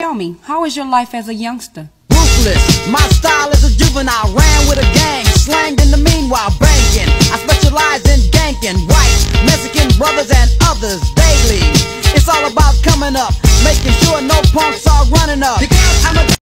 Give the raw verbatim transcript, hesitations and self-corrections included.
Tell me, how was your life as a youngster? Ruthless, my style is a juvenile. Ran with a gang, slanged in the meanwhile, banking. I specialize in ganking white, Mexican brothers and others daily. It's all about coming up, making sure no punks are running up. I'm a